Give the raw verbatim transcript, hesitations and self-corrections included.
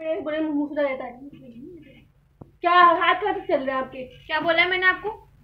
बड़े मुंह से रहता है। क्या हाथ कहाँ से चल रहे हैं आपके? क्या बोला है मैंने आपको?